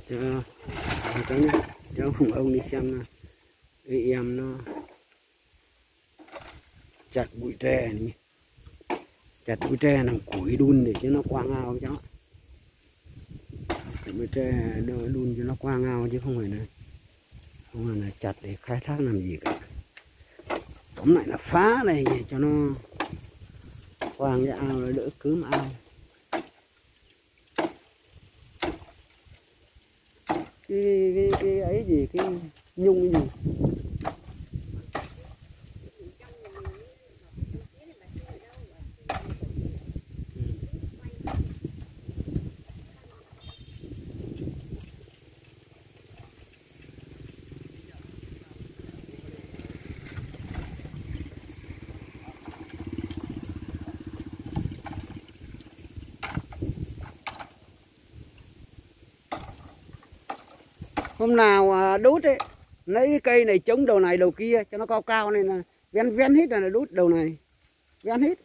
cho cùng ông đi xem cái em nó chặt bụi tre này, chặt bụi tre làm củi đun để cho nó qua ngao cháu, chặt bụi tre đun cho nó qua ngao chứ không phải là chặt để khai thác làm gì cả. Tóm lại là phá này cho nó quang cái ao nó đỡ cướm ao. Cái ấy gì, cái nhung cái gì. Hôm nào đốt ấy, lấy cái cây này chống đầu này đầu kia cho nó cao cao này là ven hết là đốt đầu này, ven hết.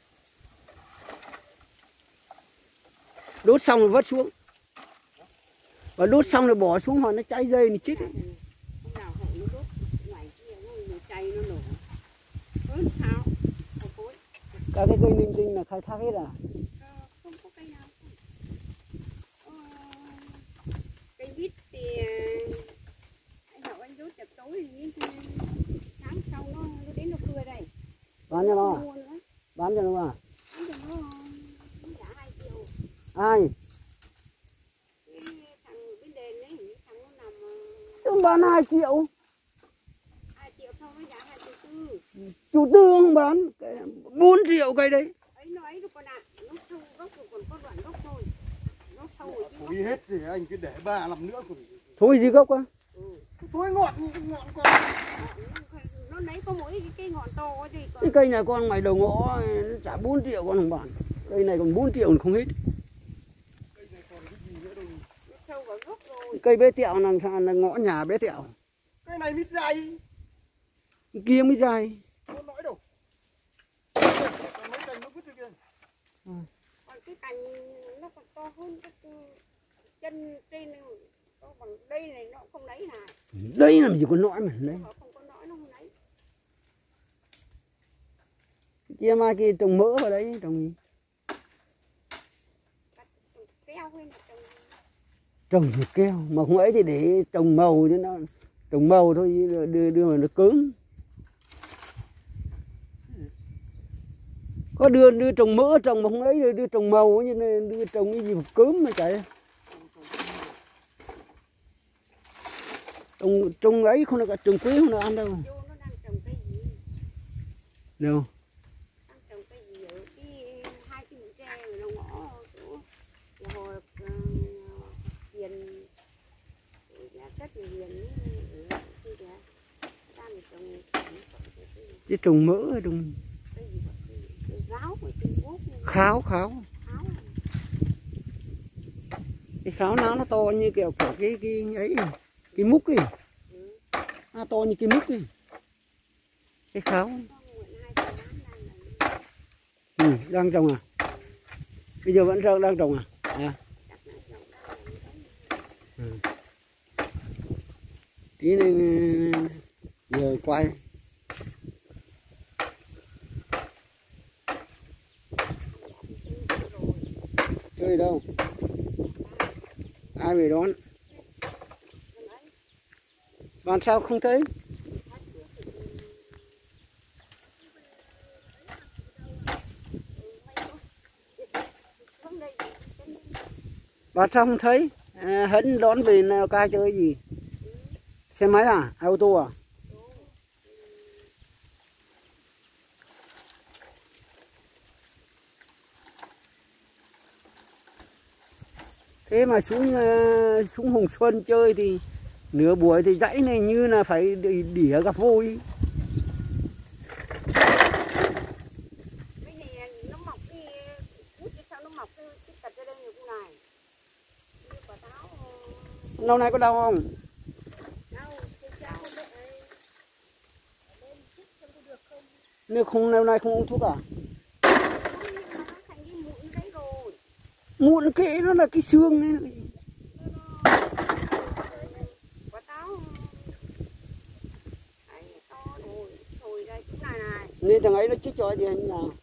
Đốt xong rồi vớt xuống. Và đốt xong rồi bỏ xuống hoặc nó cháy dây thì chết ấy. Cả cái cây linh tinh là khai thác hết à? Không có cây nào. Cây mít thì anh Hậu anh đốt chập tối thì tháng sau nó đến nó cưa đây. Bán cho nó à? Bán cho nó à? Bán cho nó giá 2 triệu. Ai? Cái thằng bên đền ấy, thằng nó nằm Tôi bán 2 triệu. 2 triệu thôi nó giá 2 triệu tư. Chủ tư không bán 4 triệu cây đấy. Ấy nó ấy rồi con ạ, nó sâu gốc rồi còn có đoạn gốc thôi. Nó sâu rồi chứ. Thôi hết thì anh cứ để 3 năm nữa còn. Thôi gì gốc á? Thôi ngọn con. Nó lấy có mỗi cái ngọn to gì còn. Cái cây này con mày đầu ngõ nó trả 4 triệu con không bán. Cây này còn 4 triệu còn không hết. Cây này còn cái gì nữa đâu. Nó sâu vào gốc rồi. Cây bé tẹo làm sao là ngõ nhà bé tẹo. Cây này mít dày. Cái kia mới dài. Không nói đâu. Còn mấy cành nó vứt ra kia. Còn cái cành nó còn to hơn cái chân trên to bằng đây này nó không lấy này. Đây làm gì có nõi mà đấy. Không có nõi nó không lấy. Kia mai kia trồng mỡ vào đấy, trồng gì? Keo hay là Trồng thì keo, mà không ấy thì để trồng màu cho nó, trồng màu thôi đưa mà nó cứng. Có đưa trồng mỡ trồng mà không ấy đưa trồng màu như này, đưa trồng cái gì mà cứng mà chạy. Trồng ấy không được, trồng quế không được ăn đâu. vô nó đang trồng cây gì? Đâu? Đang trồng cây gì ở cái 2 cái bụi tre ở đầu ngõ chỗ là hồi Hiền giá chất là Hiền ở kia kìa. Đang trồng Chứ trồng mỡ trồng cây gì vậy? Cây gáo của Trung Quốc. kháo. Kháo. Cái kháo nó to như kiểu cái ấy, cái múc ấy. Nó to như cái múc ấy. Cái kháo. Đang trồng à? Bây giờ vẫn đang trồng à? À. Tí này giờ quay. Chơi đâu? Ai về đón? Bạn sao không thấy? Bạn sao không thấy? Hấn đón về nào ca chơi gì? Xe máy à? Ô tô à? Thế mà xuống Hồng Xuân chơi thì nửa buổi thì dãy này như là phải đỉa gặp vôi. Cái này nó mọc cái út sao nó mọc cái cật ra đây như thế này. Như quả táo. Lâu nay có đau không? Đau, cái cháu đấy. Ở bên chích xem có được không? Nếu không lâu nay không uống thuốc à? Nó thành cái mụn đấy rồi. Mụn cái nó là cái xương ấy. thằng ấy nó chích cho gì anh nào?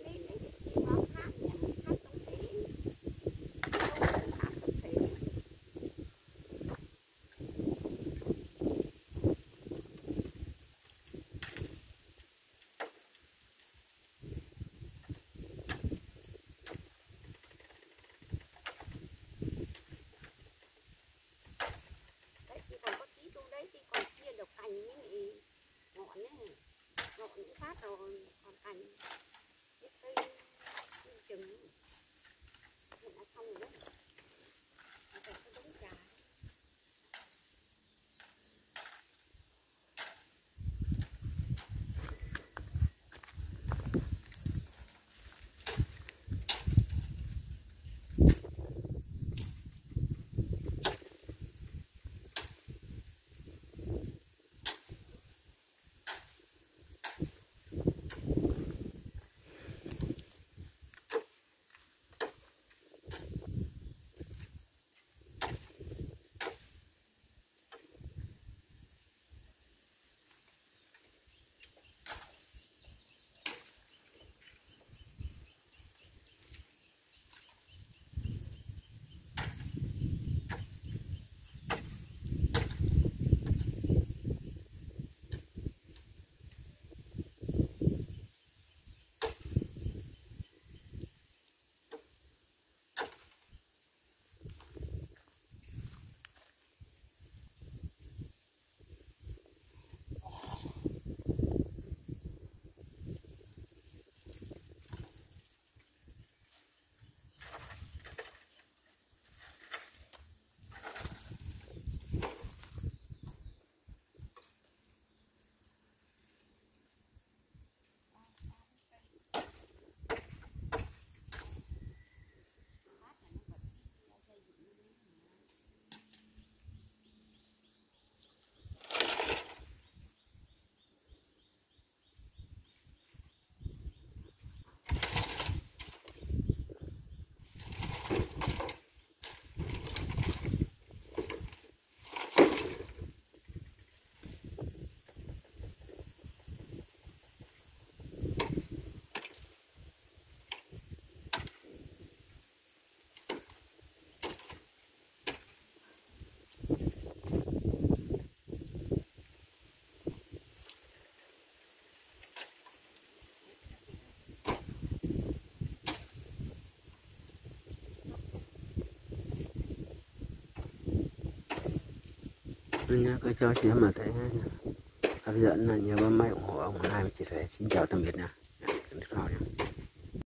Nhá, cái cho chị mà thấy hấp dẫn là nhớ bấm máy ủng hộ ông hai chia sẻ. Xin chào tạm biệt nha.